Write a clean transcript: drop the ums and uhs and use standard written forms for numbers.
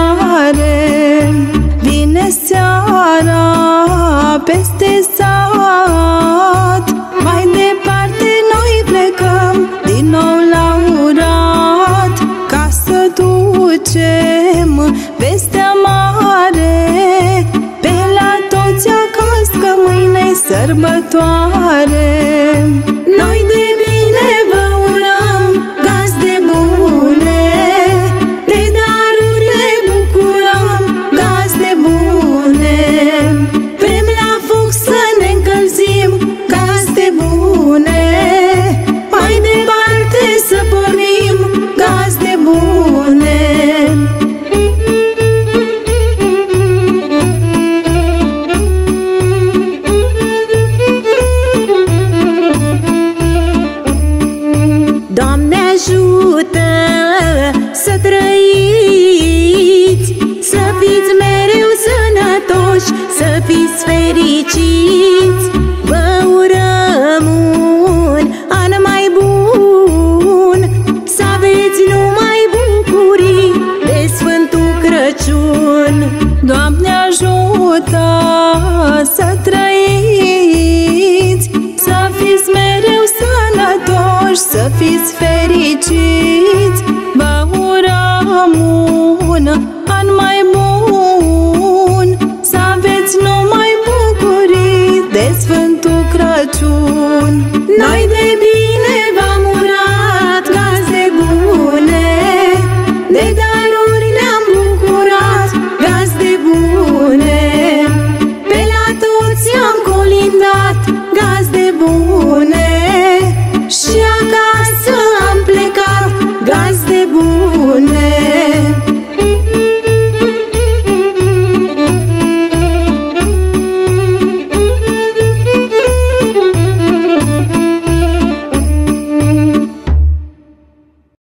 mare. Vine seara peste sat, mai departe noi plecăm din nou la Urat, ca să ducem vestea mare pe la toți acasă, că mâine-i sărbătoare. Noi de bine vă urăm, gazde bune, de daruri ne bucurăm, gazde bune. Vrem la foc să ne încălzim, gazde bune, mai departe să pornim, gazde bune. Doamne ajută să trăiți, să fiți mereu sănătoși, să fiți fericiți. Vă urăm un an mai bun, să aveți numai bucurii de Sfântul Crăciun. Doamne ajută să trăiți, să fiți mereu sănătoși, să fiți fericiți. Vă urăm un an mai bun, să aveți numai bucurii de Sfântul Crăciun. Noi de